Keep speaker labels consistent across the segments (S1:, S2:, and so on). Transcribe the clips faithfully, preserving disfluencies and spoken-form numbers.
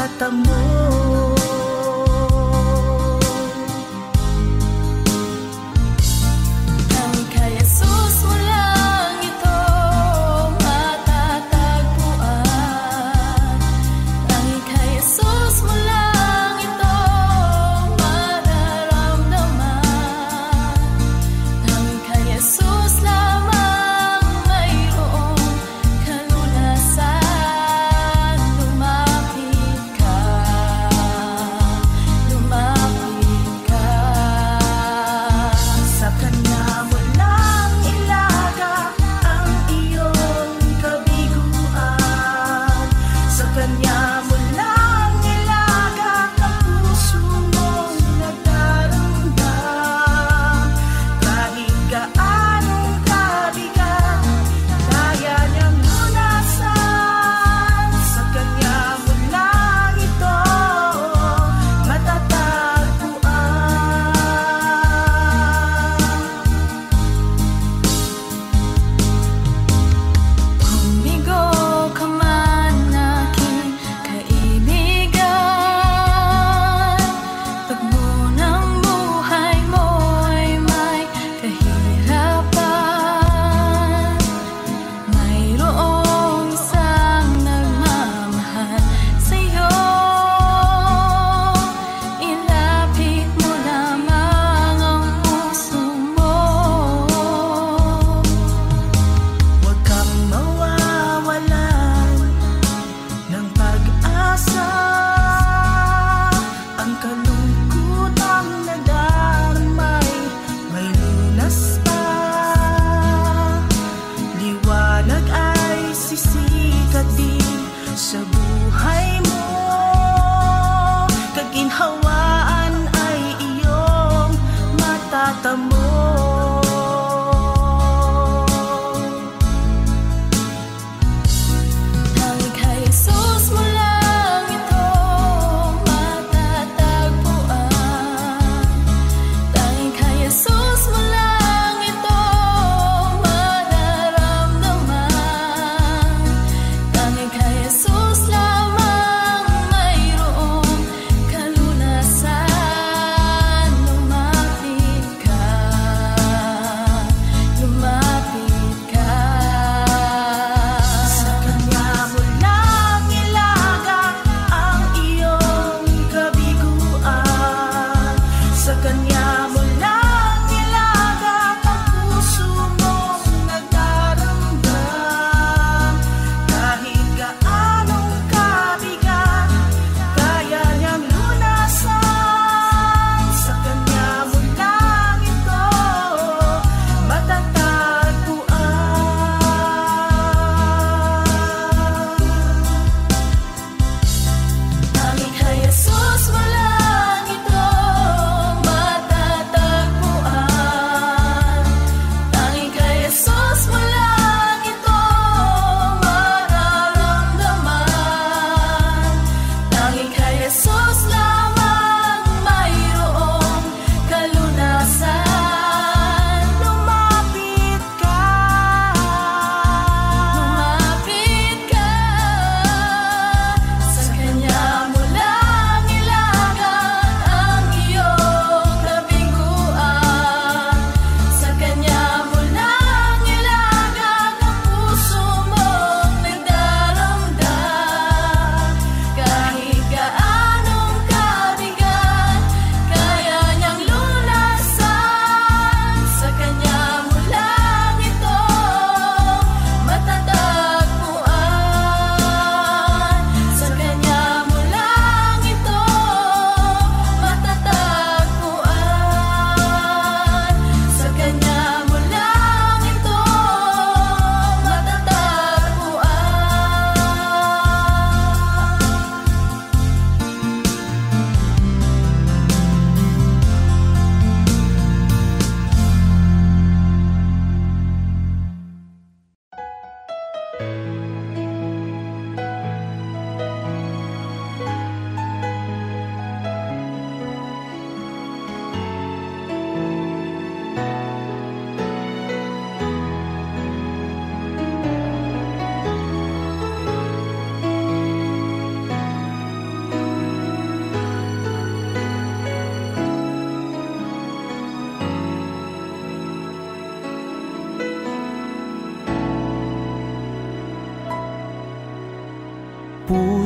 S1: mata mo. Tanging kay Jesus mo lang ito matatagpuan. Tanging kay Jesus mo lang ito mararamdaman. Tanging kay Jesus lamang mayroong kalunasan. Lumapit ka.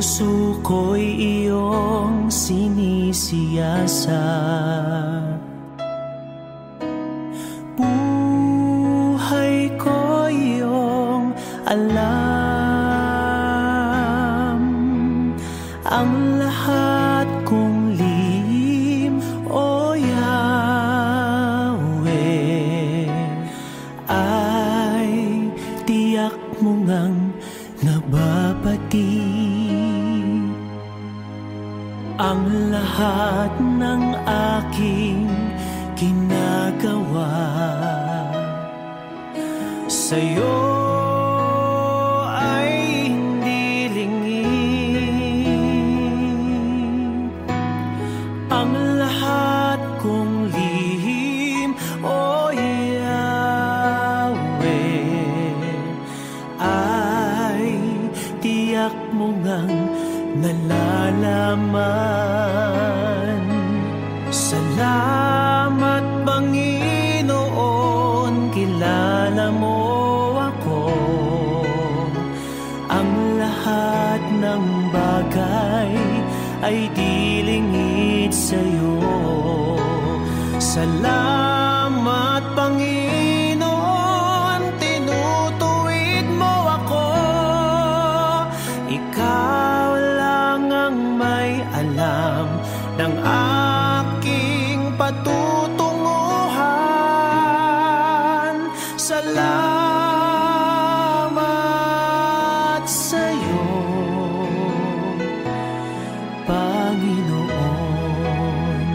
S2: puso ko'y iyong sinisiyasat. Buhay ko iyong alam, ang lahat kong lihim, O Yahweh, ay tiyak mo ngang nababati. Ang lahat ng aking ginagawa sa'yo ay hindi lingid. Ang lahat kong lihim, O Yahweh, ay tiyak mo ngang nalalaman. Salamat, Panginoon, kilala mo ako. Ang lahat ng bagay ay di lingid sa'yo. Salamat, Panginoon, tinutuwid mo ako. Ikaw lang ang may alam ng aking patutunguhan. Salamat sa'yo, Panginoon.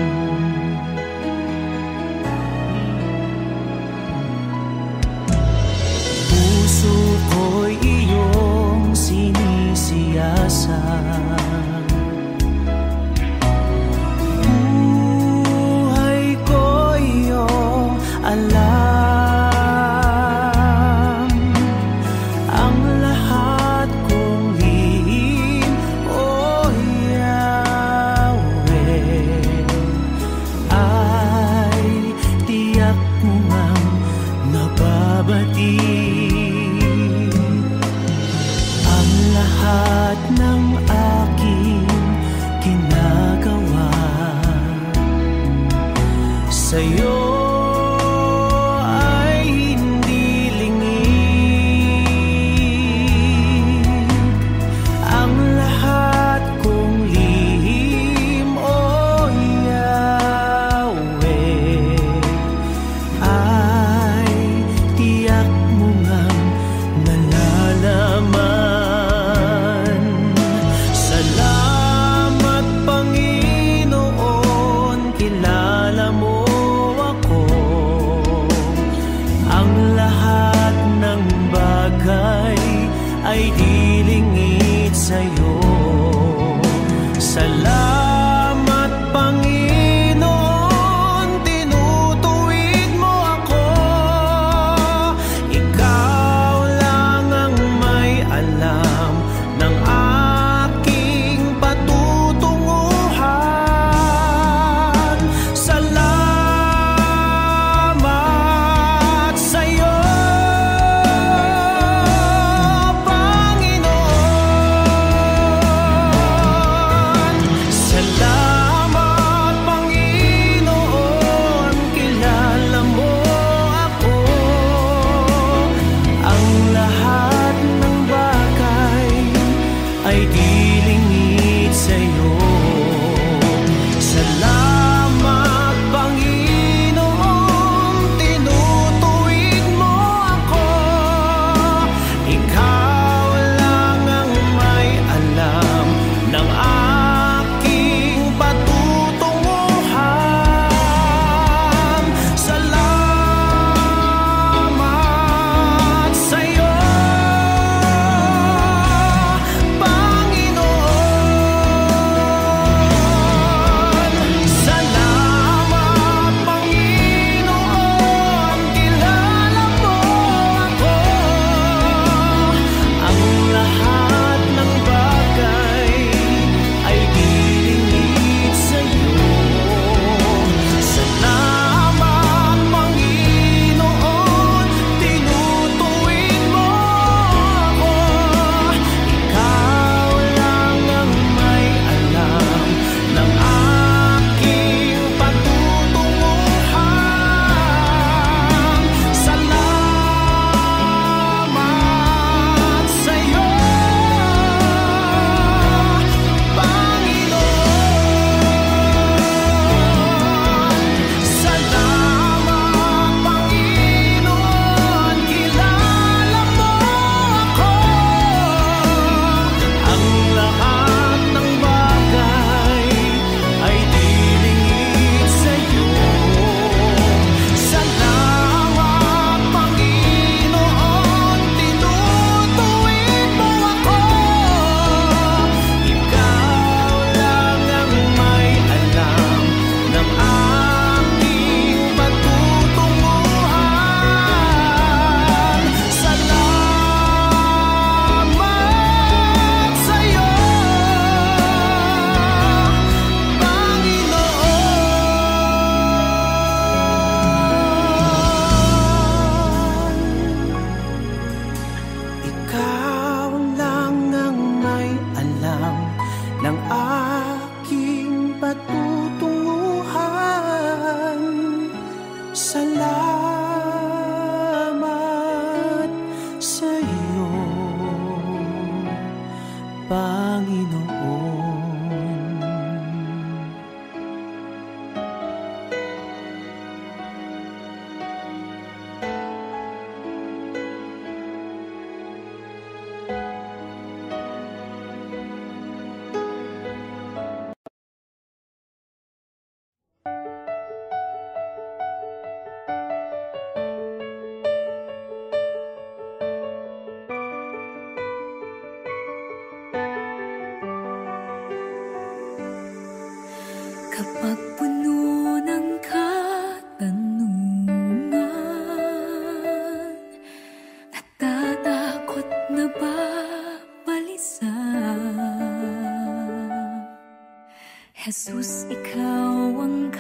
S2: Puso ko'y iyong sinisiyasat. Alam, ang lahat kong lihim, O Yahweh, ay tiyak mo ngang nababati. Ang lahat ng aking ginagawa sa'yo mo patutunguhan. Salamat sa iyo, Panginoon.
S1: Kapag puno ng katanungan, natatakot na ba balisa? Jesus, ikaw ang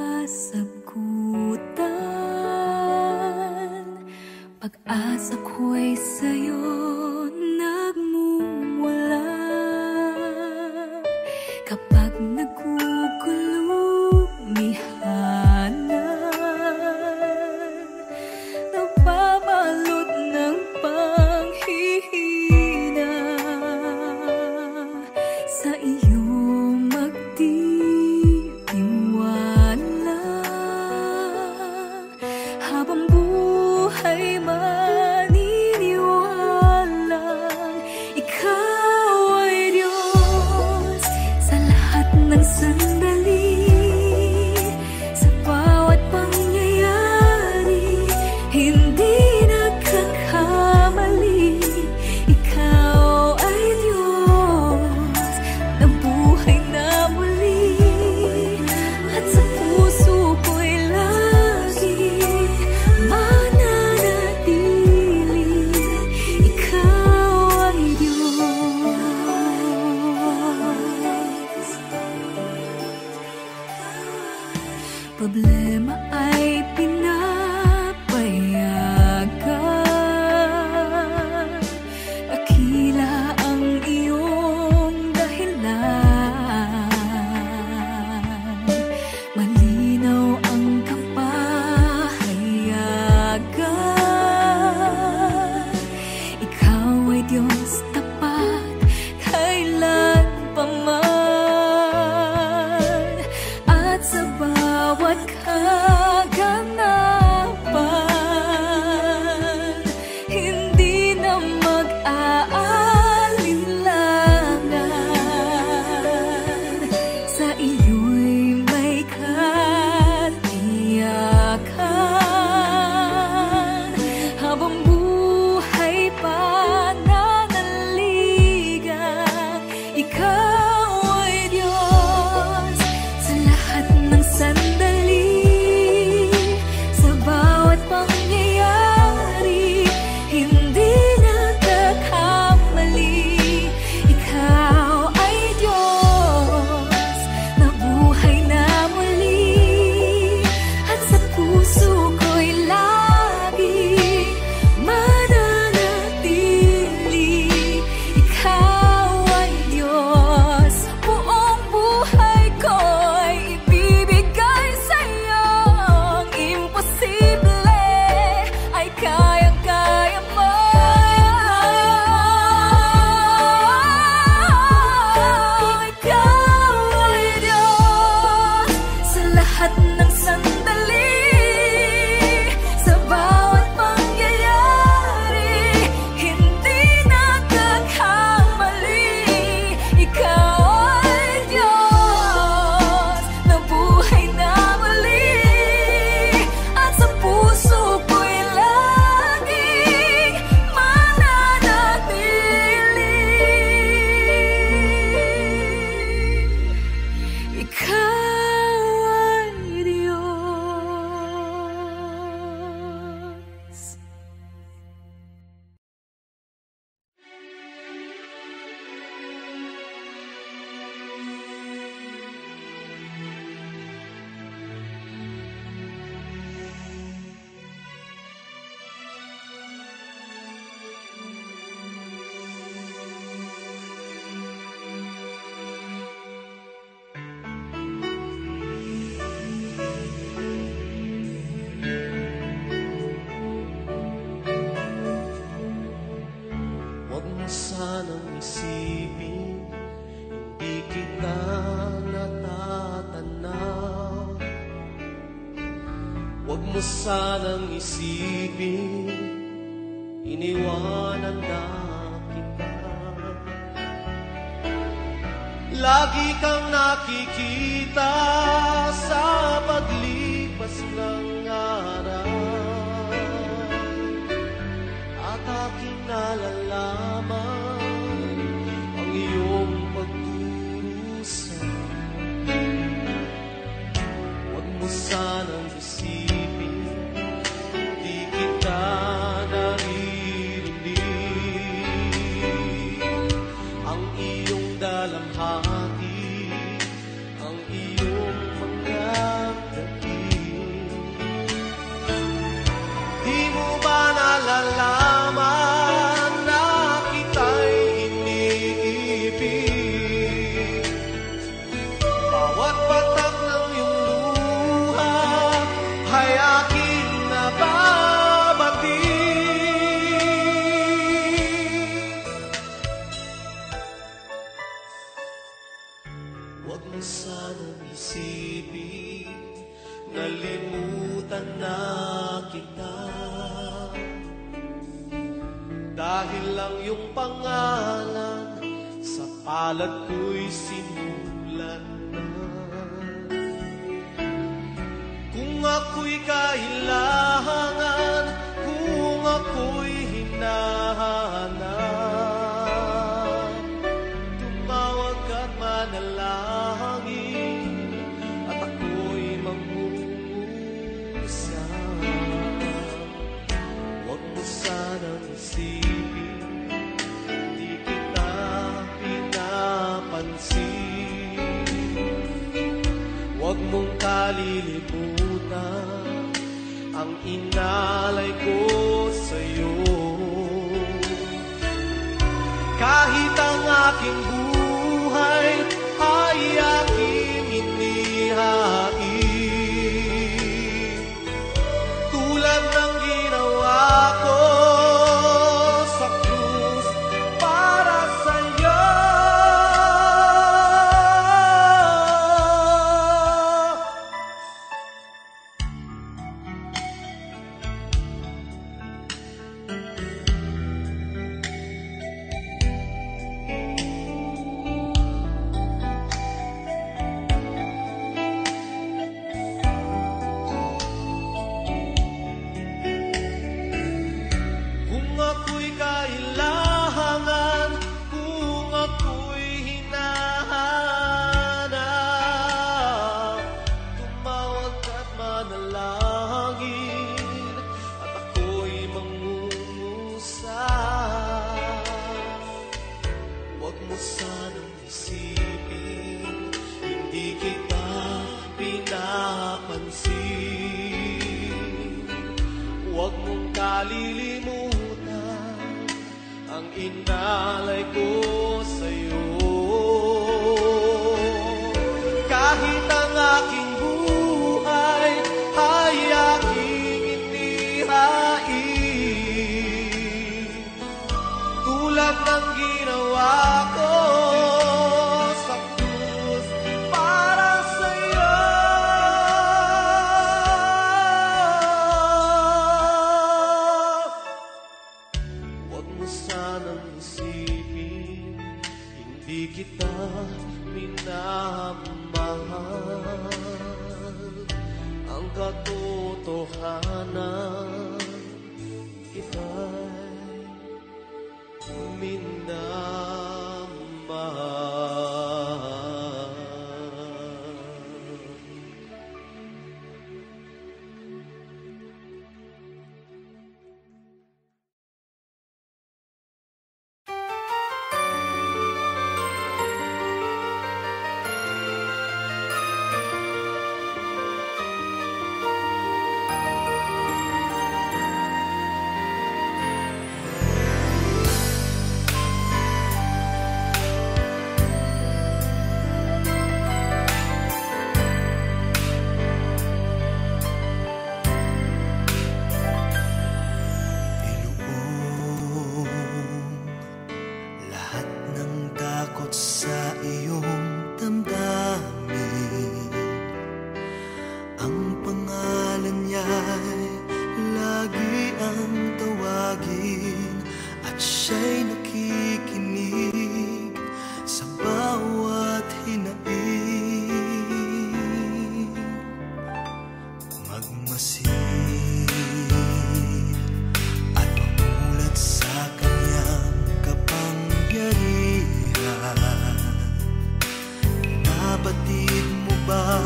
S1: kasagutan. Pag-asa ko'y sa'yo nagmumula. Kapag nagugulong mihanan, nababalot ng panghihina, sa iyo magtitiwala. Habang buhay maniniwalang ikaw ay Diyos sa lahat ng sandali, sa bawat pangyayari, hindi nagkakamali. Ikaw ay Diyos na buhay na muli, at sa puso ko'y lagi mananatili. Ikaw ay Diyos. Problema ay pinapayagan, dakila ang iyong dahilan. Malinaw ang kapahayagan, ikaw ay Diyos tapat kailanpaman. At sa bawat kaganapan,
S3: mo sanang isipin, iniwanan na kita. Lagi kang nakikita sa paglipas ng araw, at aking nalalaman ang iyong pagdurusa. Huwag mo sanang isipin, di kita naririnig. Ang iyong dalamhati, ang iyong mga dating. Di mo ba nalalaman na kita'y iniibig? Bawat patak ng iyong luha ay aking nababati. Huwag mo sanang isipin, nalimutan na kita. Dahil lang yung pangalan sa palad ko'y sinulat na. Kung ako'y kailangan, kung ako'y hinahanap, tumawag ka't manalangin, at ako'y mangungusap. Huwag mo sanang isipin, di kita pinapansin. Huwag mong kalilimutan ang inalay ko sa'yo. Kahit ang aking buhay ay aking inihain, tulad ng ginawa ko sa krus para sa'yo. Kung ako'y kailangan, kung ako'y hinahanap, tumawag ka't manalangin, at ako'y mangungusap. Huwag mo sanang isipin, hindi kita pinapansin. Huwag mong kalilimutan ang inalay ko sa'yo. Kahit ang aking buhay ay aking inihain, tulad ng ginawa ko sa krus para sa'yo. Huwag mo sanang isipin, hindi kita minamahal. Ang katotohanan, kita'y minamahal.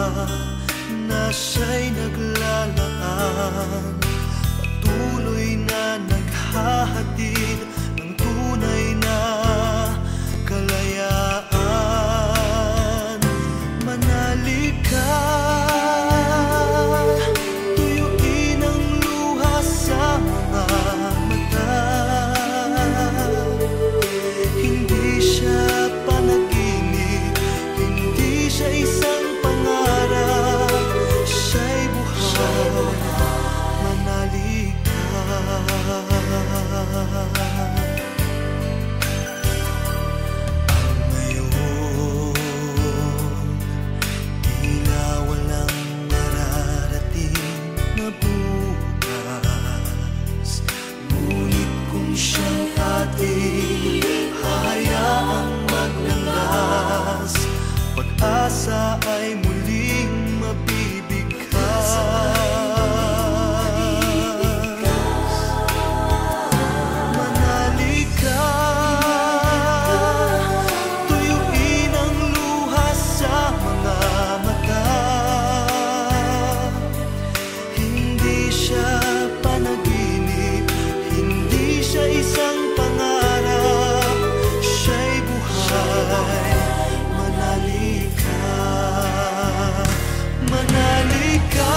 S2: na siya'y naglalaan, patuloy na naghahatid ng tunay na kalayaan. Manalig ka, tuyuin ang luha sa mga mata. Hindi siya panaginip, hindi siya isang pangarap, siya'y buhay. Manalig ka. Ang ngayon, tila walang mararating na bukas, ngunit kung siyang ating hahayaang maglandas, pag-asa ay muling mabibigkas. Manalig ka, tuyuin ang luha sa mga mata. Hindi siya panaginip, hindi siya isang pangarap, siya'y buhay. Manalig ka, manalig ka,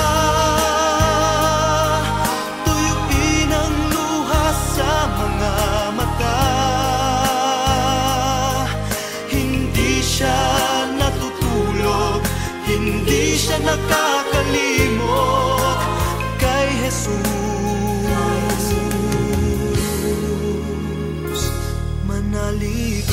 S2: tuyuin ang luha sa mga mata. Hindi siya natutulog, hindi siya nakakalimot kay Jesus. Manalig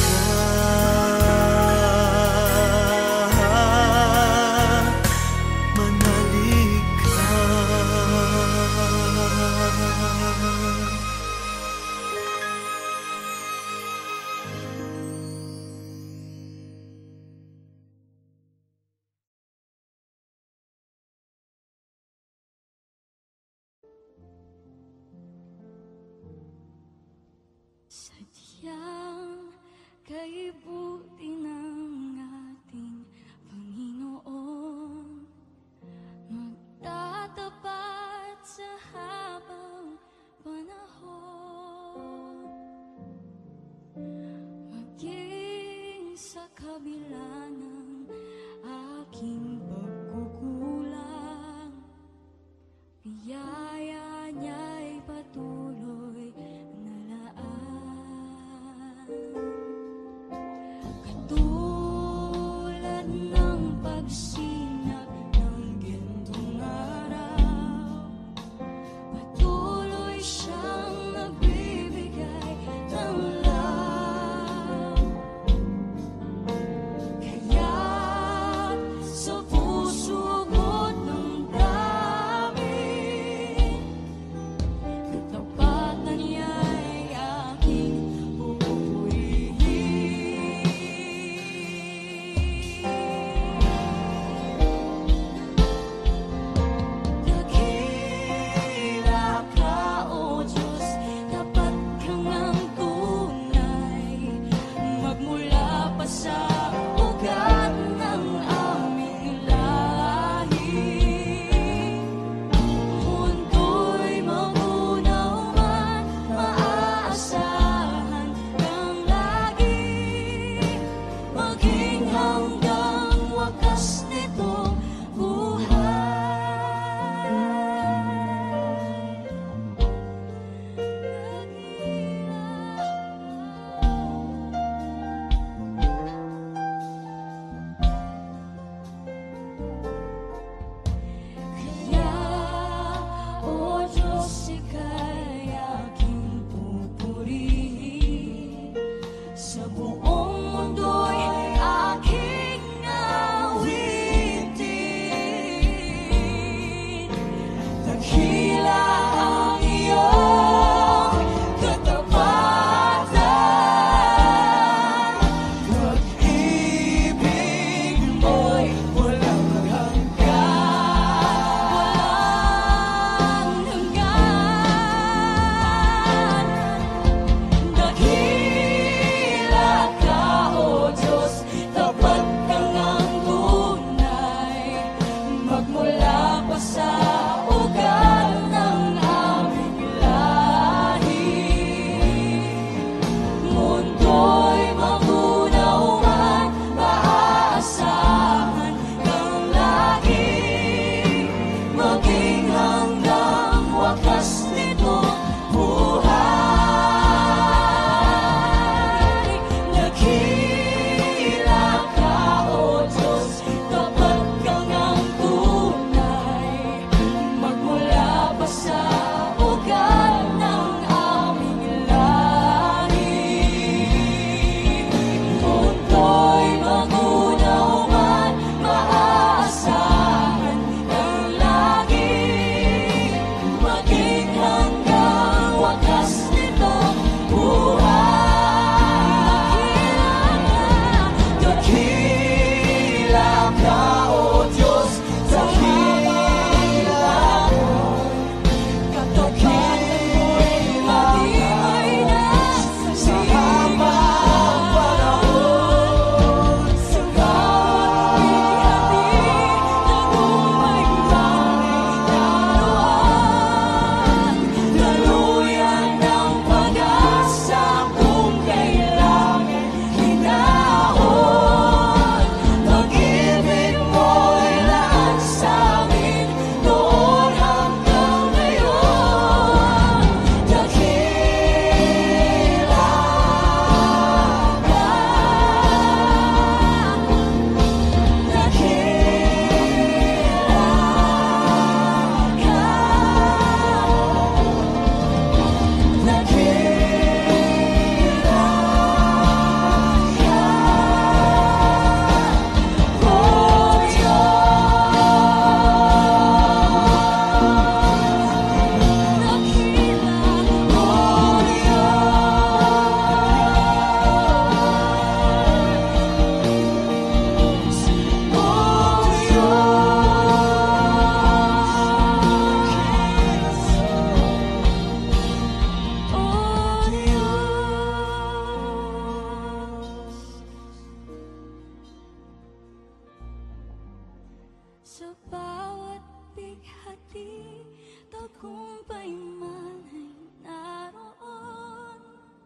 S1: Sa bawat bighati, tagumpay man ay naroon.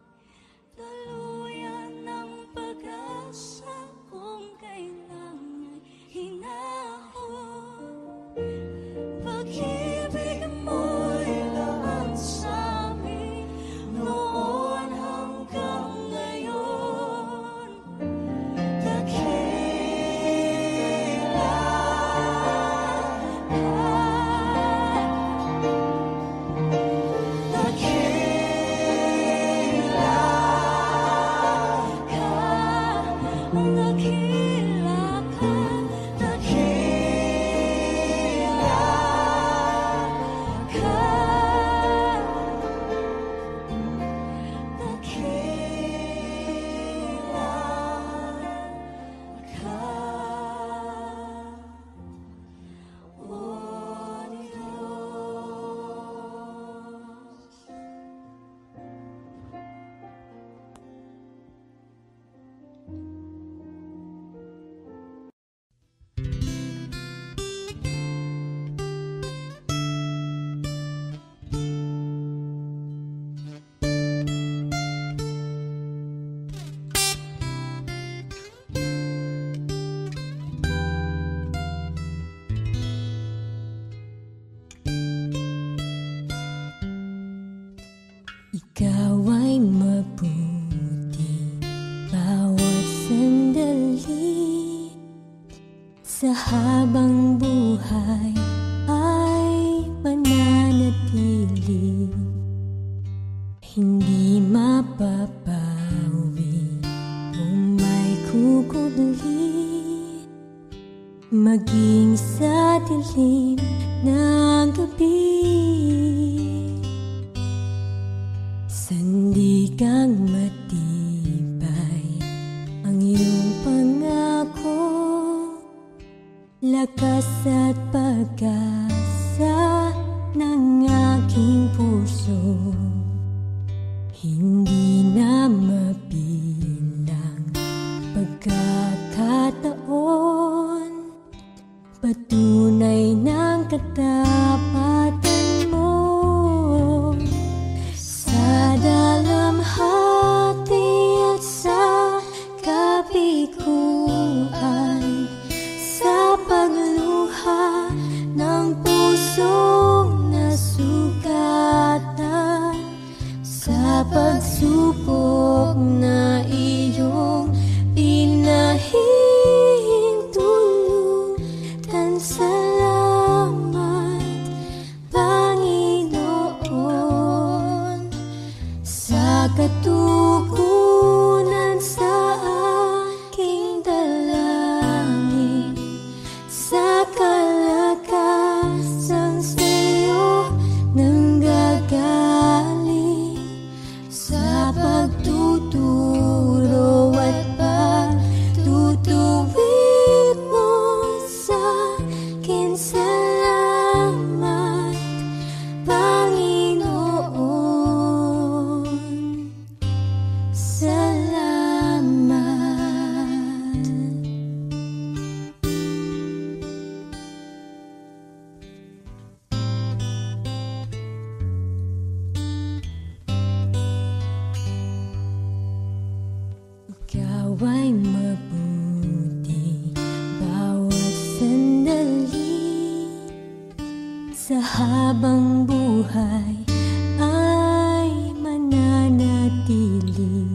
S1: Daluyan ng pag-asa kung kailan ay hinahon. Pag-ibig mo'y laan sa amin noon hanggang ngayon. Dakila ka, dakila ka, dakila ka, dakila ka, dakila ka, O Diyos. Ikaw ay mabuti bawat sandali. Sa habang buhay ay mananatili. Hindi mapapawi kung may kukubli, maging sa dilim ng gabi. Sandigang matibay ang iyong pangako, lakas at pag-asa ng aking puso. Hindi na mabilang pagkakataon, patunay ng katapatan mo. Sa dalamhati at sa kabiguan, sa pagluha ng pusong nasugatan, sa pagsubok na iyong pinahihintulutan. Salamat, Panginoon, sa katugunan sa aking dalangin, sa kalakasang sa'yo nanggagaling, sa pagtuturo at pagtutuwid mo sa akin. Salamat, Panginoon, salamat. Ikaw ay mabuti bawat sandali. Sa habang buhay ay mananatili.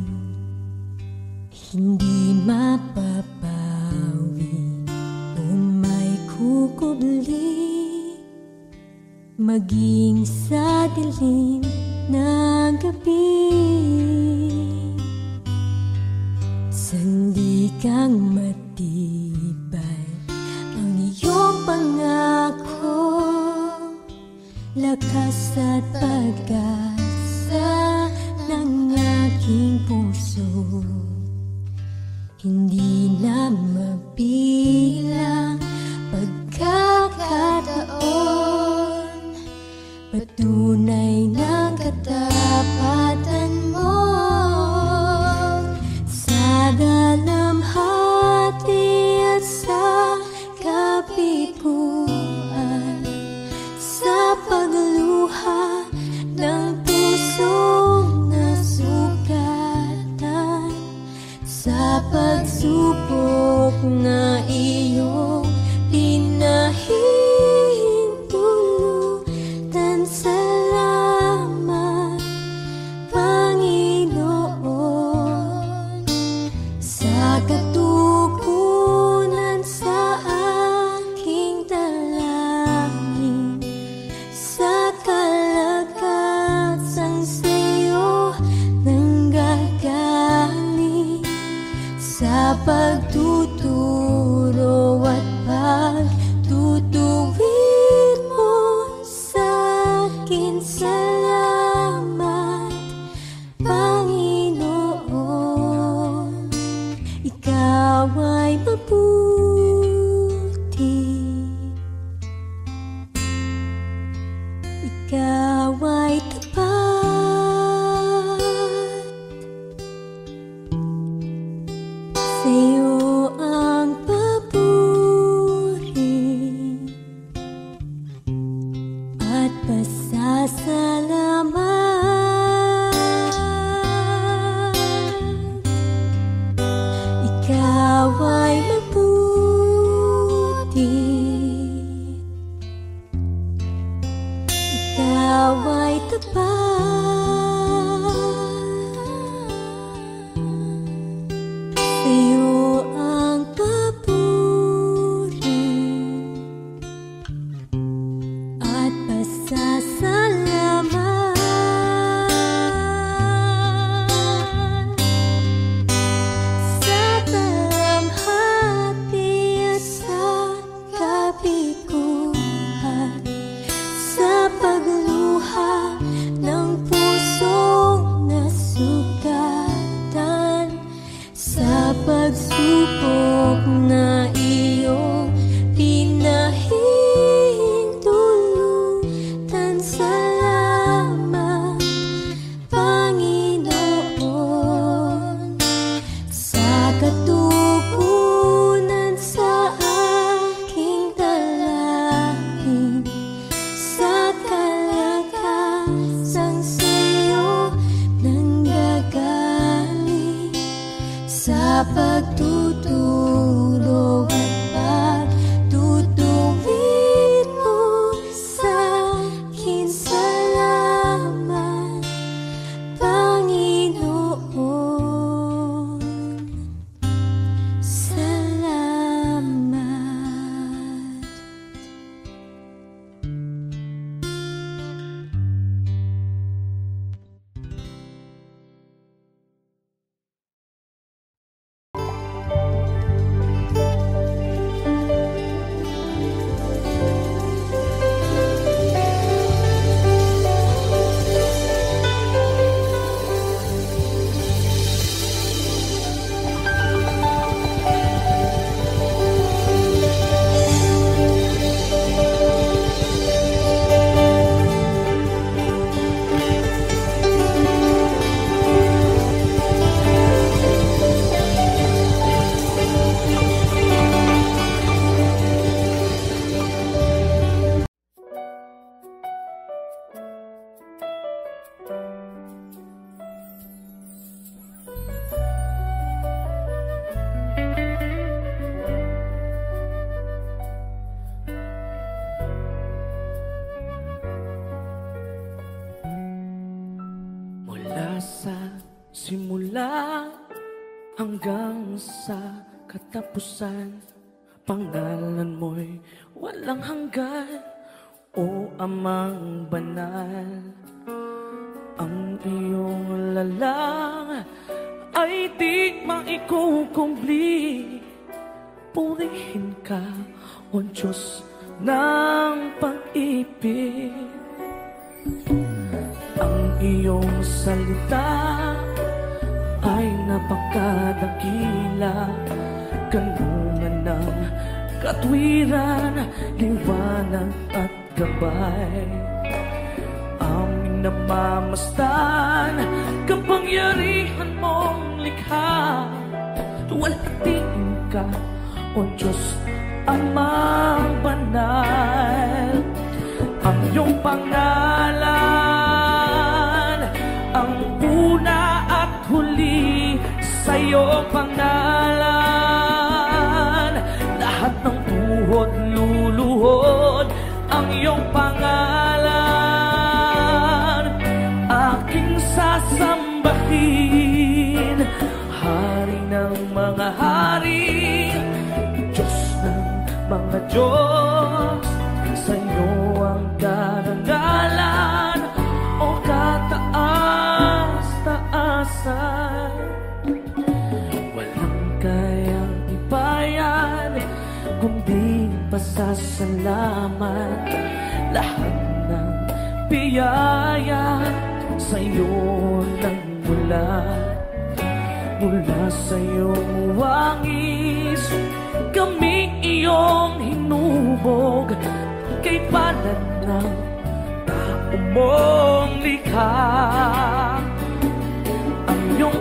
S1: Hindi mapapawi kung may kukubli, maging sa dilim ng gabi. Sandigang matibay ang iyong pangako, lakas at pag-asa ng aking puso. Hindi na mabilang pagkakataon, patunay ng katapatan mo. Sa dalamhati at sa kabiguan, Tutuwid mo sa'kin, salamat Panginoon. Ikaw ay mabuti, ikaw ay tapat, sa'yo ang papuri at pasasalamat. Ikaw ay mabuti, ikaw ay tapat, sa'yo ang papuri at pasasalamat. Sa talamhati at sa kabiguan, sa pagluha ng pusong nasugatan, sa pagsubok na iyong pinahihintulutan, salamat Panginoon. Sa katugunan sa aking dalangin, sa kalakasang sa'yo nanggagaling, sa pagtutulog at pagtutuwid mo sa'kin, salamat Panginoon. Salamat.
S4: Mula sa simula hanggang sa katapusan, pangalan mo'y walang hanggan, o Amang banal. Ang iyong lalang ay di maikukumpli. Purihin ka, O Diyos ng pag-ibig. Ang iyong salita ay napakadakila, kanungan ng katwiran, liwanag at gabay. Aming namamasdan, kapangyarihan mong likha. Tuwalhatiin ka, O Diyos, Amang banal. Ang iyong pangalan, ang una at huli, sa iyong pangalan lahat ng tuhod luluhod. Ang iyong pangalan aking sasambahin, Hari ng mga hari, Diyos ng mga Diyos. Sa iyo ang karangalan, o kataas-taasan. Walang kayang ibayan kundi pasal pasasalamat. Lahat ng biyaya sa'yo nang mula, mula sa iyong wangis. Kaming iyong hinubog kay palad ng tao mong likha. Ang iyong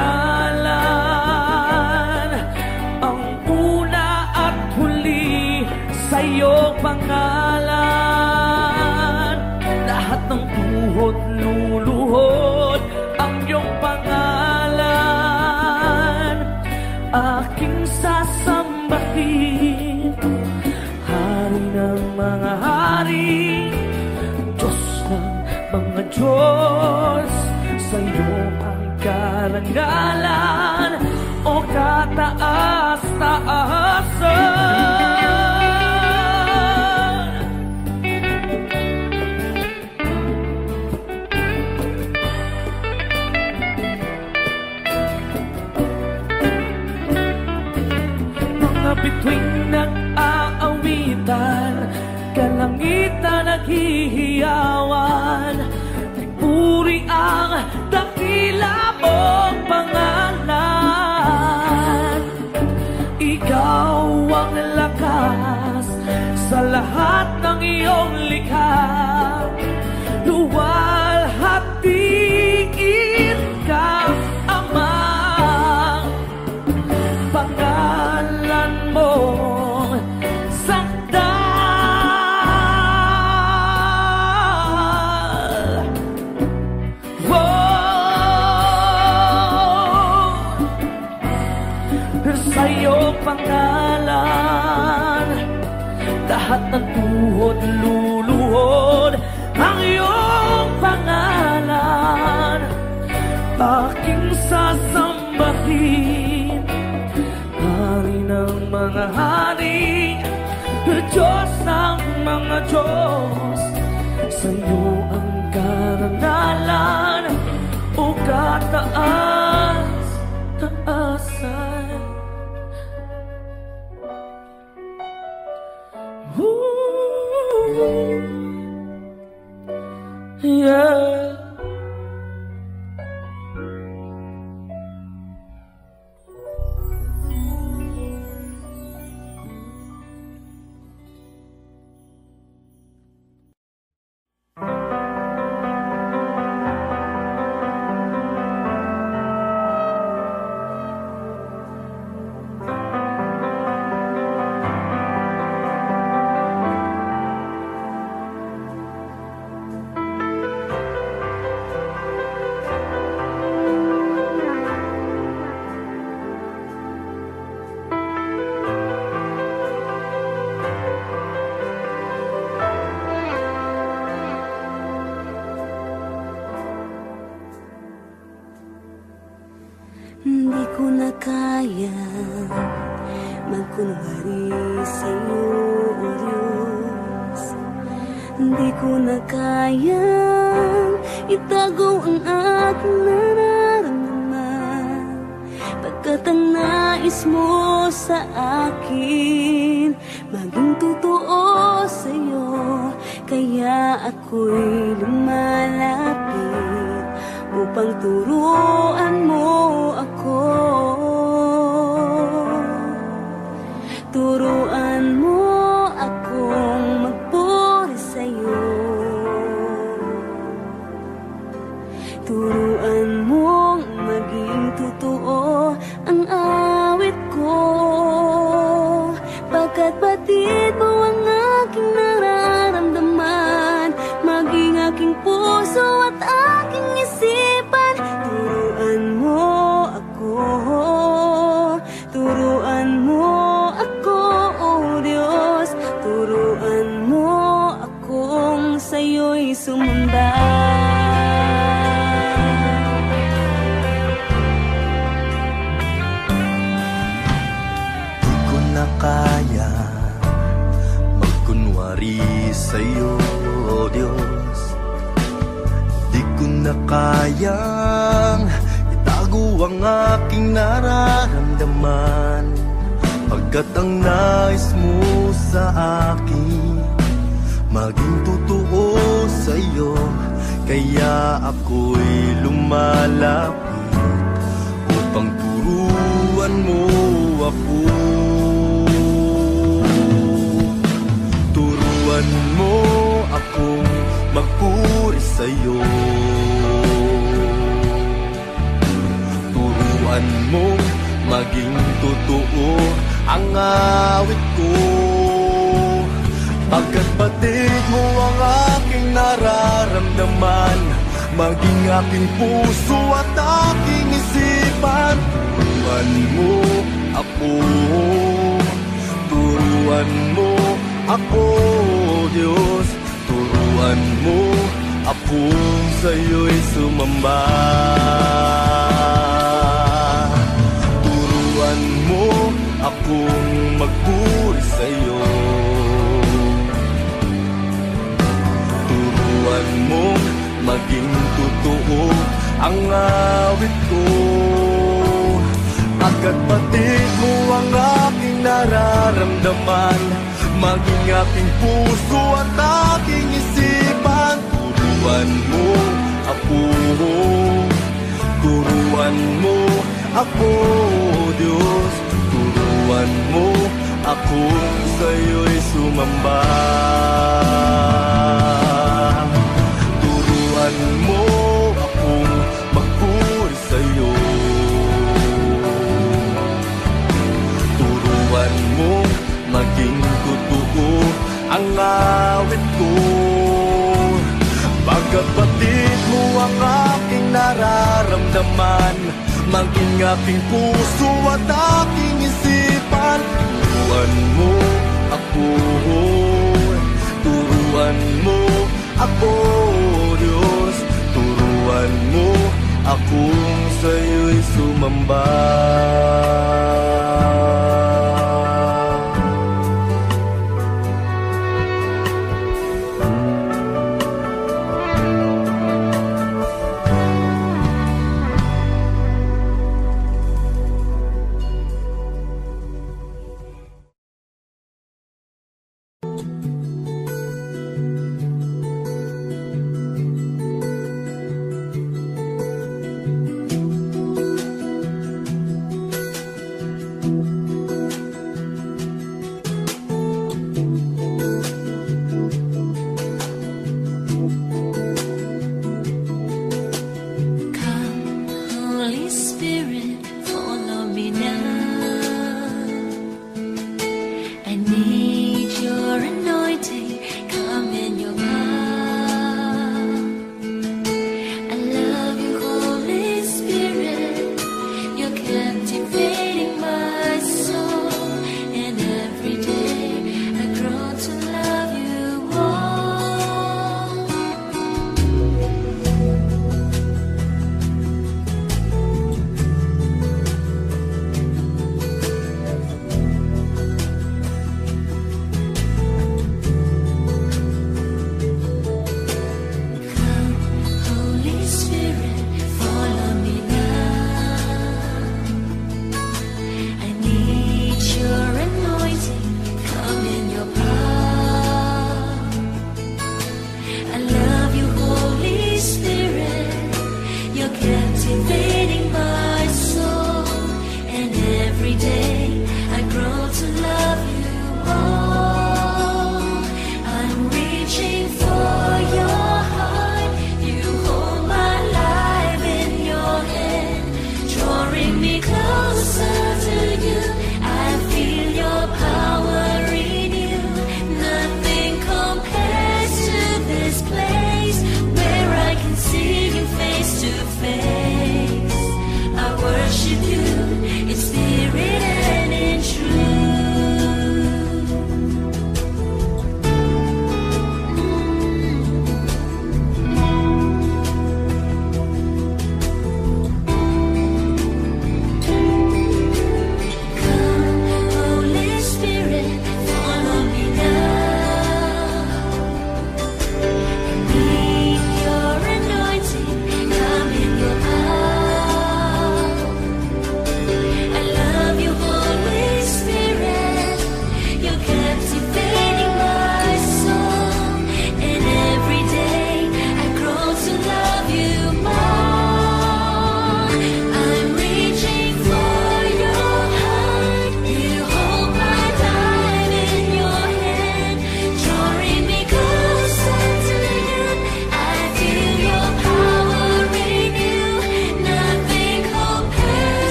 S4: pangalan ang una at huli sa iyong pangalan. Lahat ng tuhod luluhod ang iyong pangalan. Aking sasambahin, Hari ng mga hari, Diyos ng mga Diyos. Sa iyo ang karangalan, o kataas-taasan. Mga bituin nag-aawitan, kalangitan naghihiyawan. Puri ang dakila mong pangalan. Ikaw ang lakas sa lahat ng iyong likha. Luwalhatiin ka, Ama. Pangalan mo pangalan, lahat ng tuhod luluhod ang iyong pangalan. Aking sasambahin, Hari ng mga hari, Diyos ng mga Diyos. Sa iyo ang karangalan, o kataas-taasan. Yeah.
S1: Hindi ko na kaya magkunwari sa'yo, O Diyos. Hindi ko na kaya itago ang aking nararamdaman, pagkat ang nais mo sa akin maging totoo sa'yo. Kaya ako'y lumalapit upang turuan mo ako. Turuan mo akong magpuri sa'yo. Turuan mong maging totoo ang awit ko, pagkat batid mo ang aking nararamdaman, maging aking puso at aking isipan. Turuan mo ako, turuan mo ako, O Diyos. Turuan mo akong sa'yo'y sumamba.
S2: Di ko na kaya magkunwari sa'yo, O Diyos. Di ko na kayang itago ang aking nararamdaman, Pagkat ang nais mo sa akin maging totoo sa'yo, kaya ako'y lumalapit upang turuan mo ako. Turuan mo akong magpuri sa'yo. Turuan mo maging totoo ang awit ko. Pagkat batid mo ang aking nararamdaman, maging aking puso at aking isipan. Turuan mo ako, turuan mo ako, Diyos. Turuan mo akong sa'yo'y sumamba. Turuan mo akong magpuri sa'yo. Turuan mo maging totoo ang awit ko. Pagkat batid mo ang aking nararamdaman, maging aking puso at aking isipan. Turuan mo ako, turuan mo ako, Diyos. Turuan mo ako sa'yo'y sumamba. Turuan mo akong magpuri sa'yo. Turuan mo maging totoo ang awit ko. Pagkat batid mo ang aking nararamdaman, maging aking puso at aking isipan. Turuan mo ako, turuan mo ako, Diyos. Turuan mo akong sa'yo'y sumamba.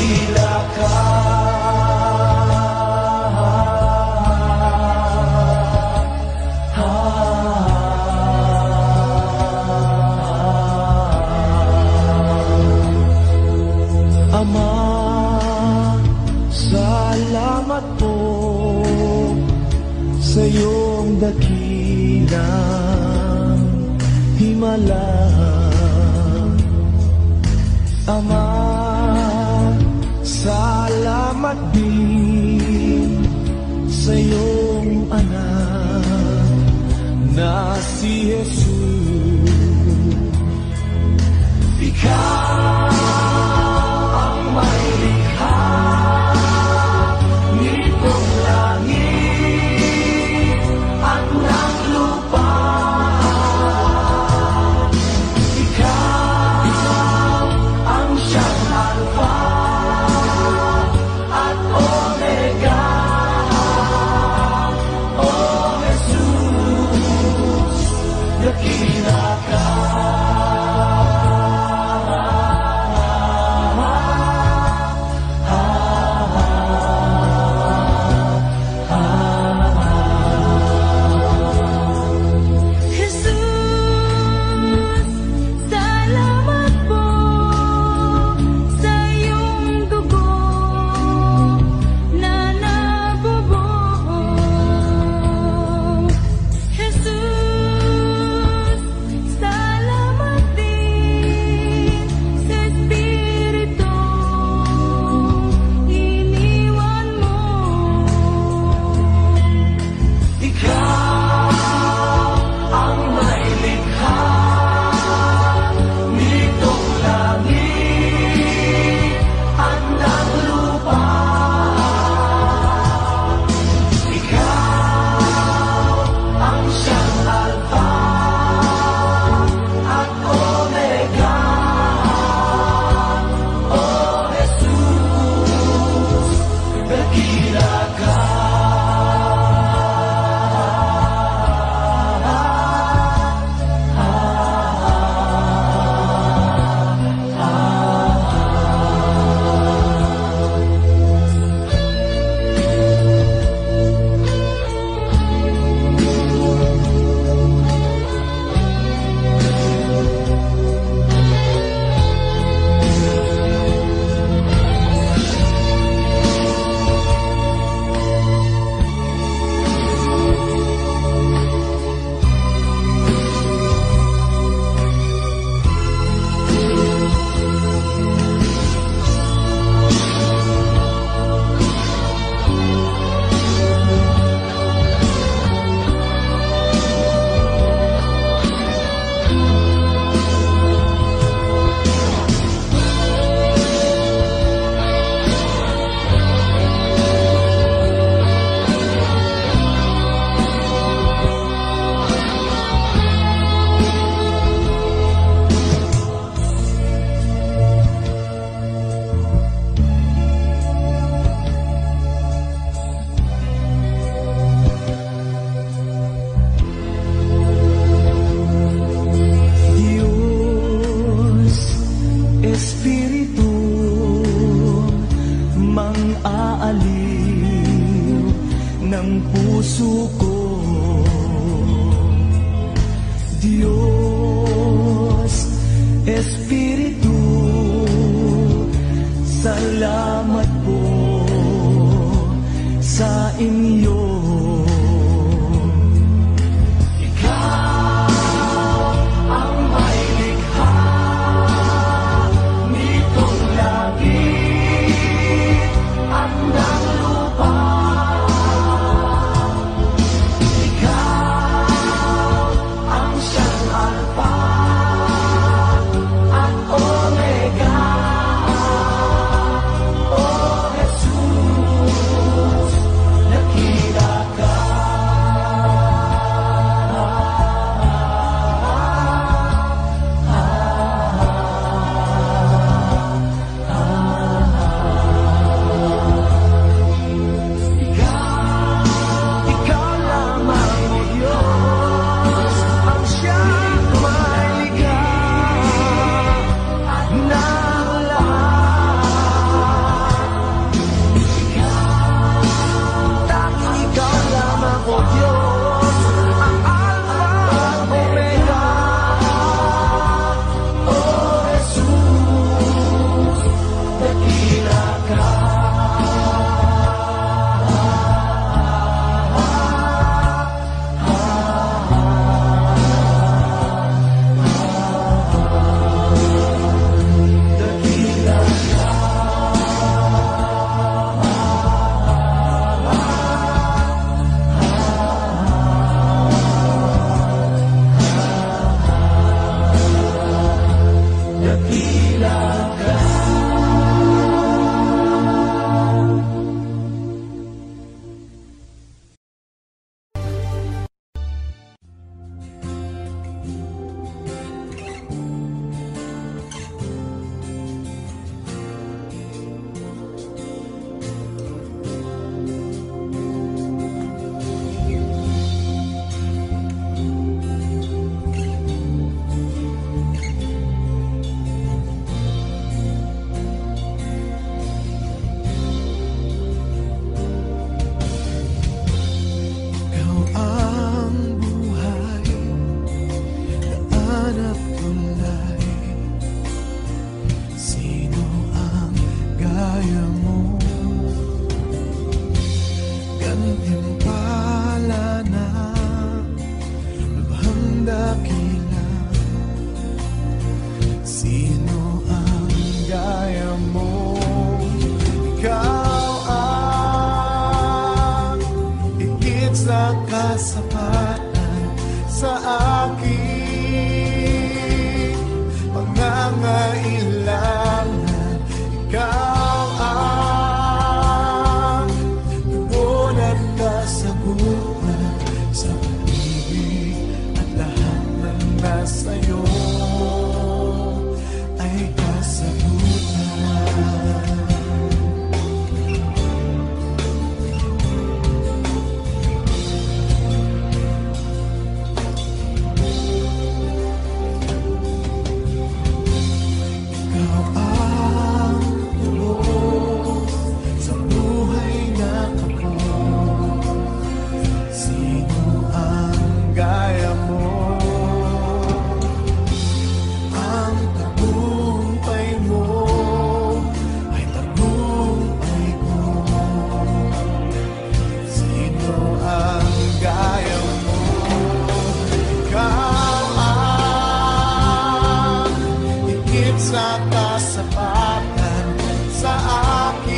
S2: dakila ka. Ama, salamat po sa iyong dakilang himala. Ama, salamat din sa iyong anak na si Jesus. Ikaw ang may likha nitong langit at ng lupa. Ikaw ang siyang Alpha at Omega. O Jesus, dakila ka.
S5: Nakita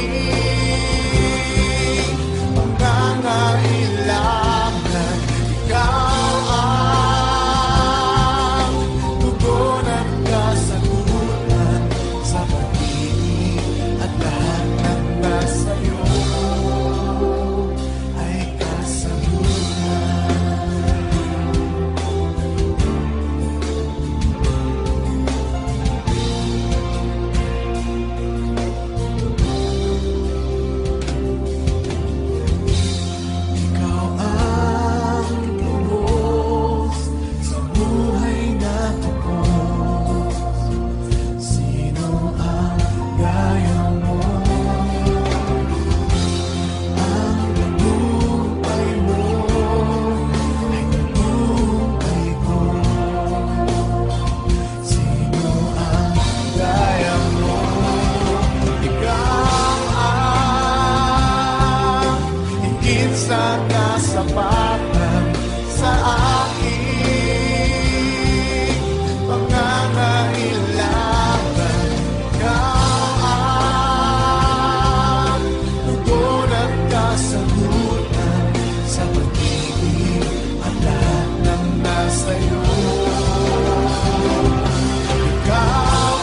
S5: aking pangangailangan. Ikaw ang tugon at kasagutan sa pag-ibig, at lahat ng nasa'yo ay kasagutan. Ikaw ang lubos sa buhay na tubos. Sino ang gaya mo? Ang tagumpay mo ay tagumpay ko. Sino ang gaya mo? Ikaw ang higit sa kasapatan sa aking pangangailangan. Ikaw ang tugon at kasagutan sa pag-ibig, at lahat ng nasa'yo. Ikaw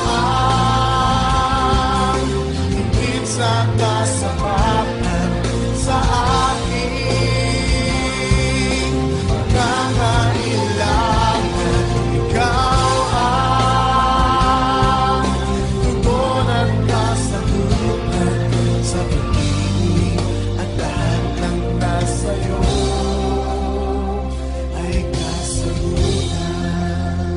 S5: ang higit sa kasapatan sa aking pangangailangan. Ikaw ang tugon at kasagutan sa pag-ibig, at lahat ng nasa'yo ay kasagutan.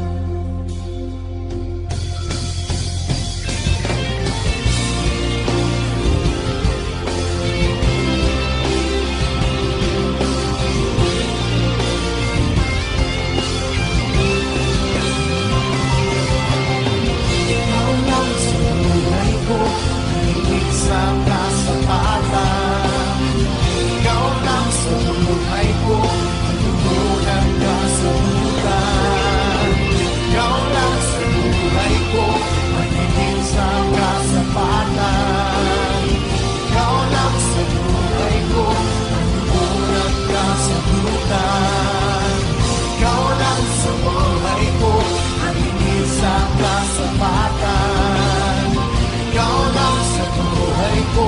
S5: Ikaw lang sa buhay ko, higit sa kasapatan. Ikaw lang sa buhay ko, tugon at kasagutan. Ikaw lang sa buhay ko, higit sa kasapatan. Ikaw lang sa buhay ko, tugon at kasagutan. Ikaw lang sa buhay ko, higit sa kasapatan. Ikaw lang sa buhay ko,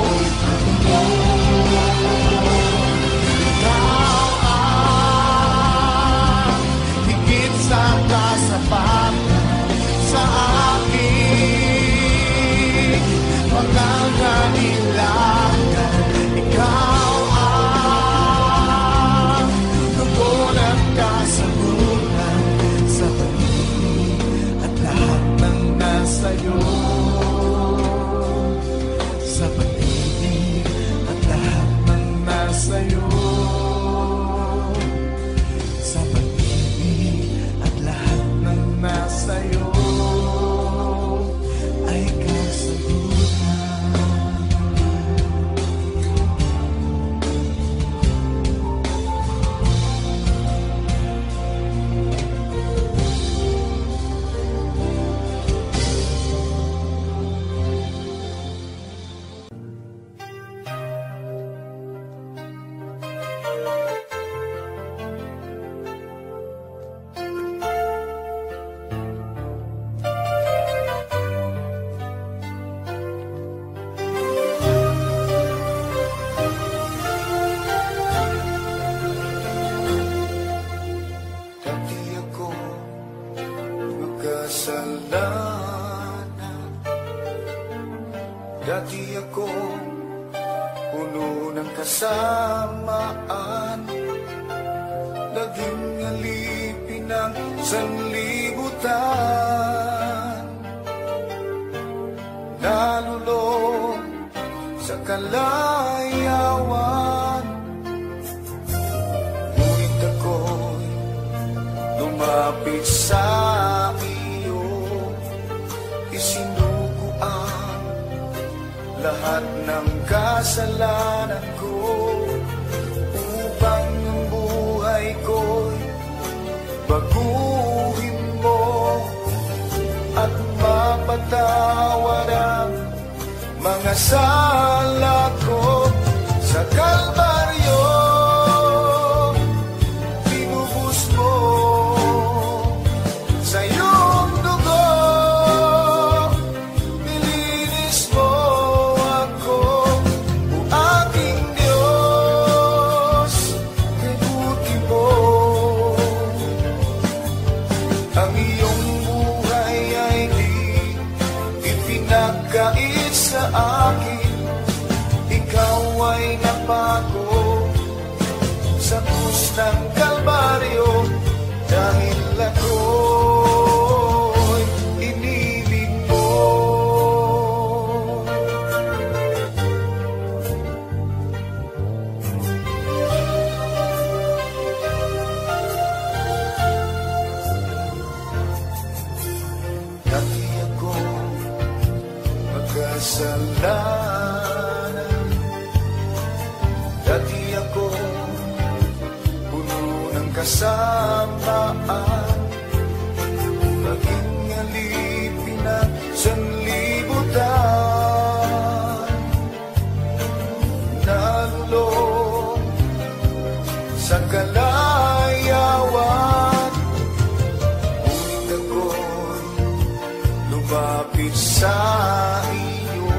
S5: ikaw ang higit sa kasapatan sa aking pangangailangan. Ikaw ang tugon at kasagutan sa pag-ibig, at lahat ng nasa'yo. Sa pag-ibig, at lahat ng nasa'yo. Sa pag-ibig, at lahat ng nasa'yo ay kasagutan. Dati ako makasalanan. Dati ako puno ng kasamaan. Naging alipin ng sanlibutan. Nalulong sa kalayawan. Ngunit ako'y lumapit sa iyo. Isinugo ang lahat ng kasalanan ko, upang ang buhay ko'y baguhin mo at mapatawad ang mga sala ko sa Kalbaryo. Pinubos mo sa iyong dugo, nilinis mo ako, o aking Diyos, kay buti mo. Ang iyong buhay ay di ipinagkait sa akin, ikaw ay napako sa krus ng Kalbaryo, dahil ako'y inibig mo. Dati ako magkasalanan, dati ako puno ng kasamaan, maging alipin na sanlibutan, nalulong sa kalayawan. Ngunit ako'y lumapit sa iyo,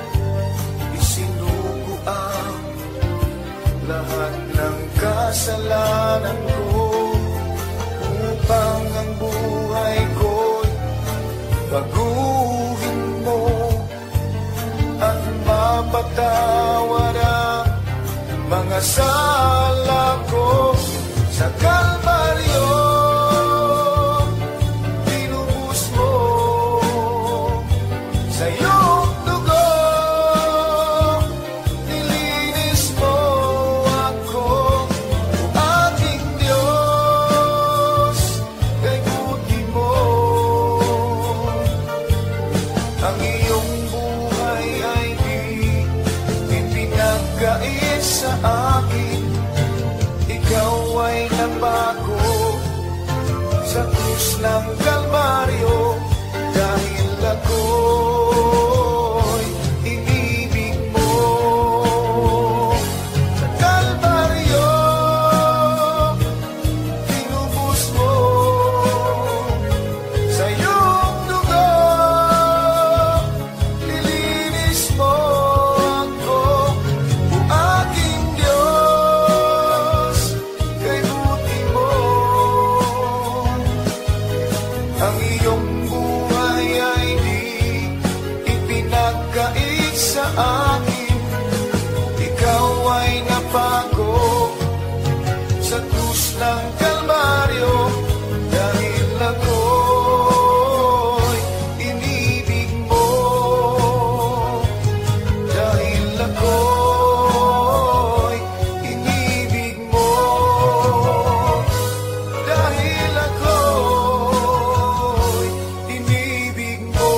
S5: isinuko ang lahat ng kasalanan ko, upang ang buhay ko'y baguhin mo at mapatawad ang mga sala ko sa Kalbaryo. Pinubos mo sa iyong dugo, nilinis mo ako, o aking Diyos, kay buti mo. Ang iyong buhay ay di ipinagkait sa akin, ikaw ay napako sa krus ng Kalbaryo, dahil ako'y inibig mo. Sa Kalbaryo, pinubos mo sa iyong dugo, nilinis mo ako, o aking Diyos, kay buti mo. Ang iyong buhay ay di ipinagkait sa akin, ikaw ay napako sa krus ng Kalbaryo, dahil ako'y inibig mo. Dahil ako'y inibig mo. Dahil ako'y inibig mo.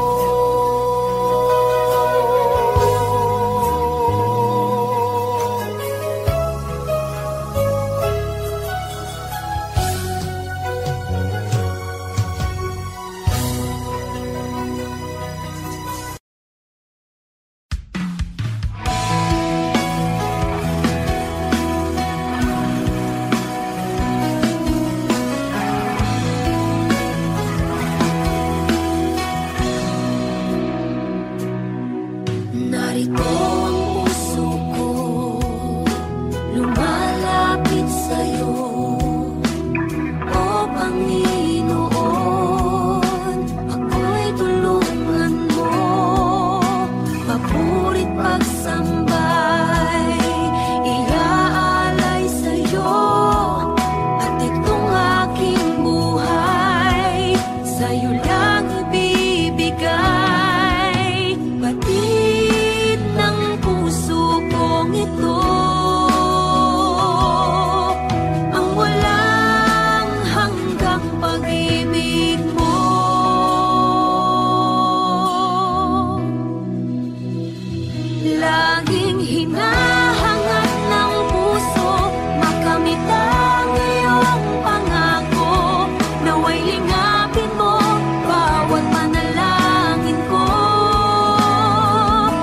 S1: Narito ang puso ko, lumalapit sa'yo, o Panginoon. Ako'y tulungan mo, papurit pagsambay, iaalay sa'yo, at itong aking buhay, sa'yo lang ibibigay. Batid ng puso kong ito, ang walang hanggang pag-ibig mo. Laging hinahangat ng puso, makamit ang iyong pangako, naway lingapin mo bawat panalangin ko.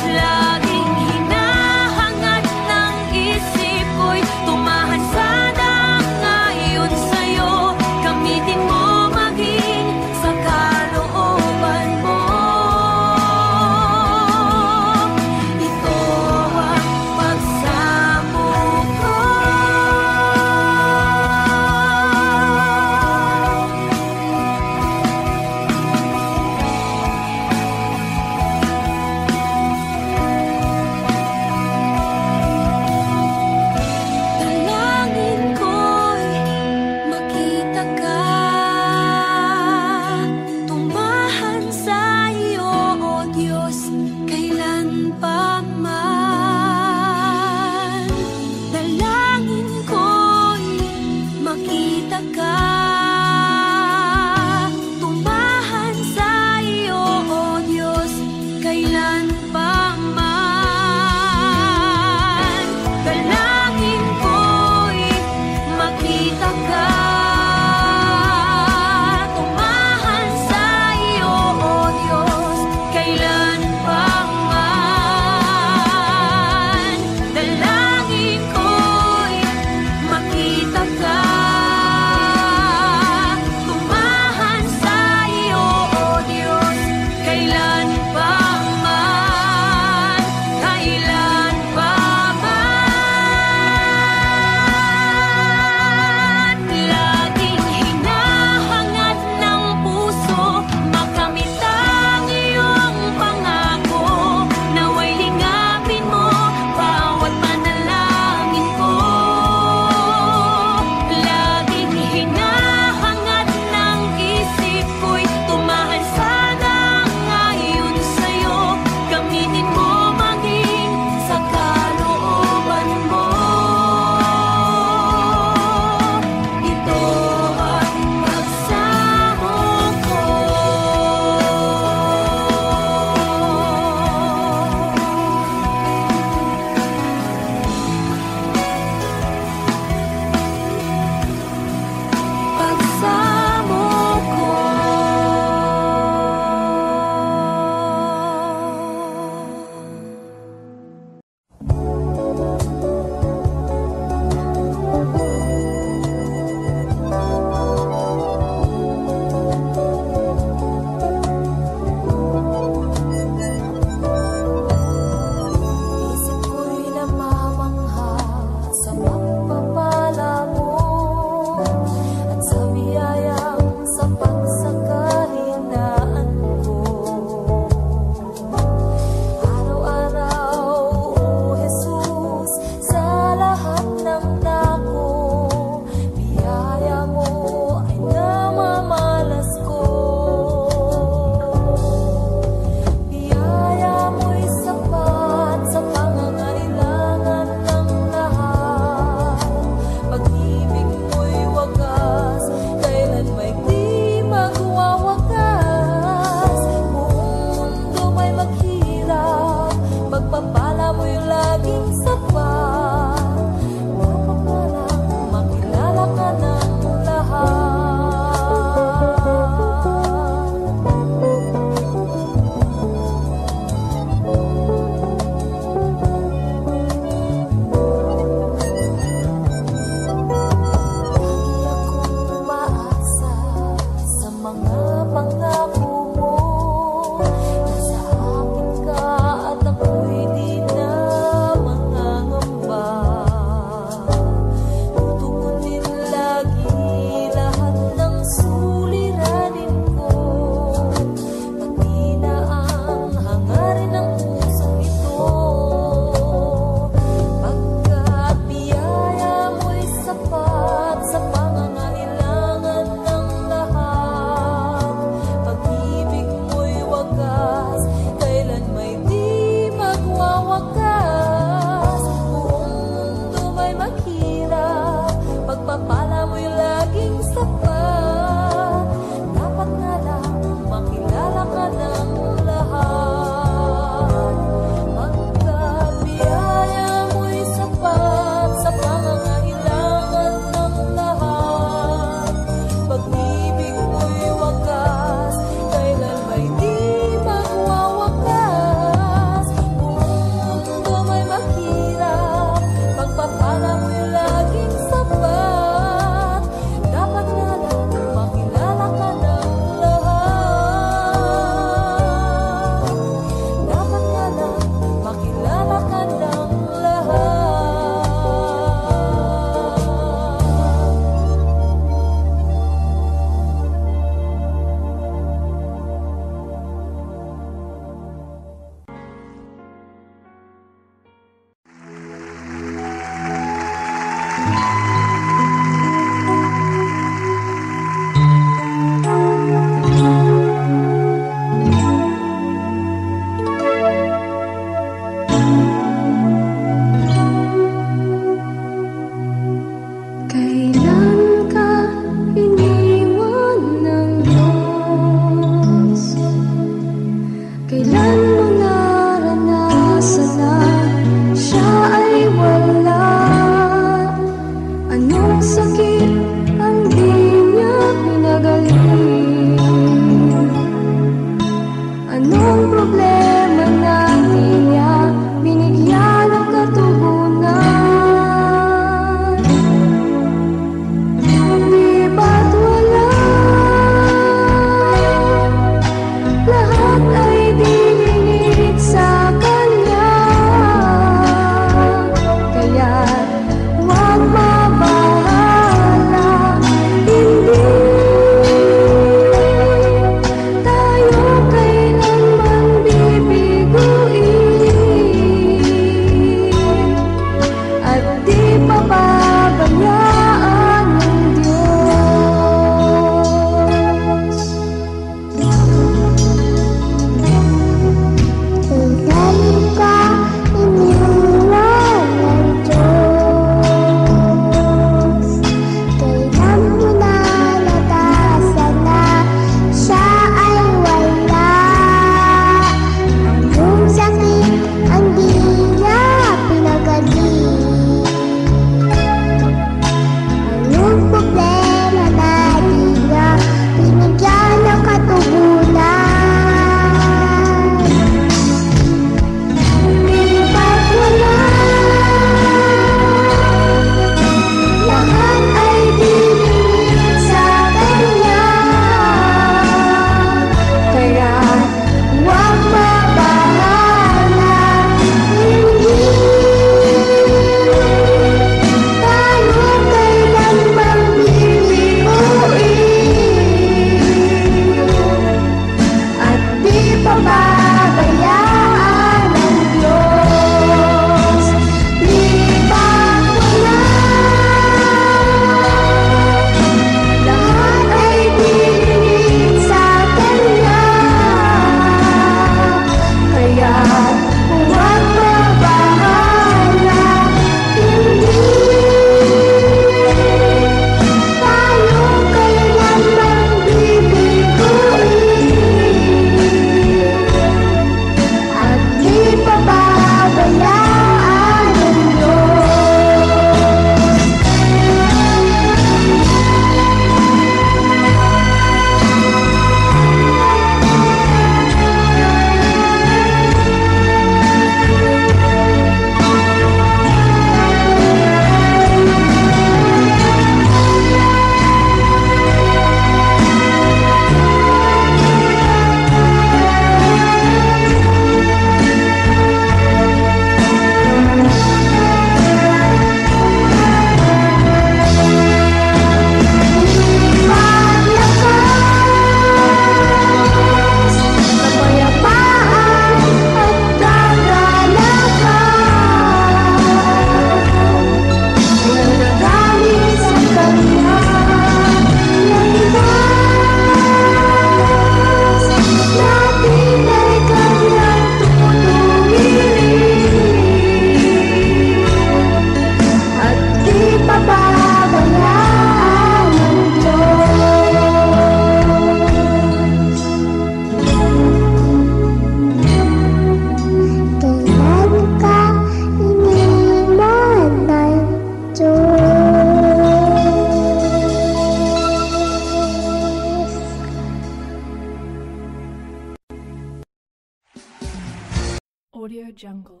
S6: Jungle.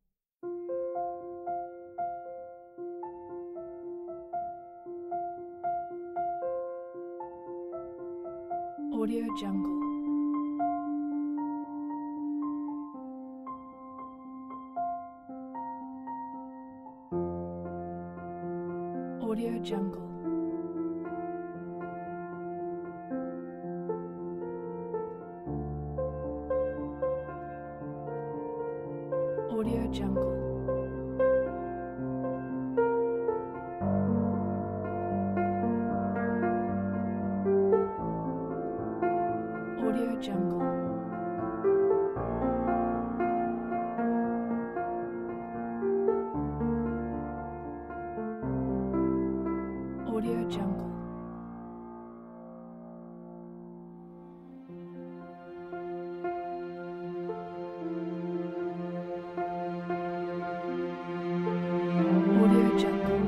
S6: Audio Jungle. Audio Jungle. Audio Jungle. Audio Jungle. Audio Jungle. Audio Jungle.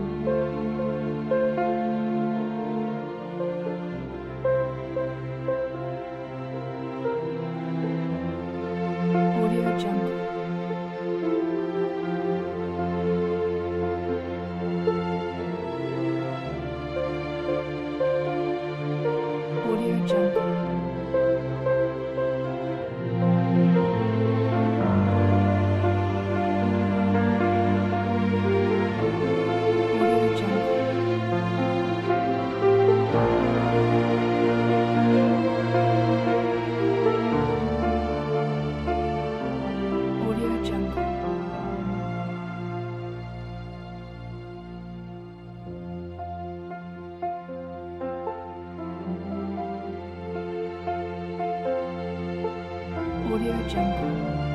S6: Audio Jungle. Audio Jungle. Audio Jungle. Audio Jungle. Audio Jungle.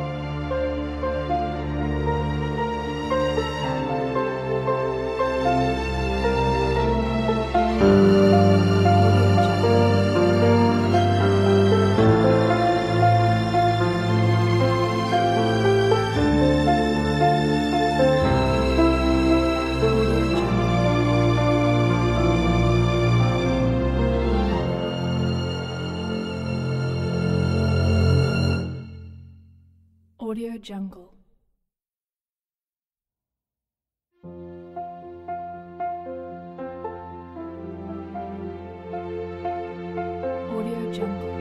S6: Audio Jungle. Audio Jungle.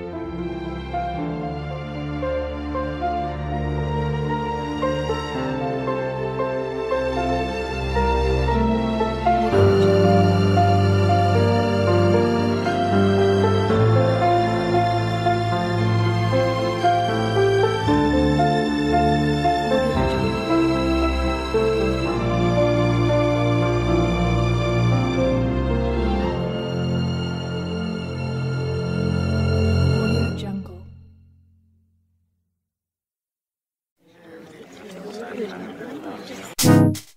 S6: Audio Jungle.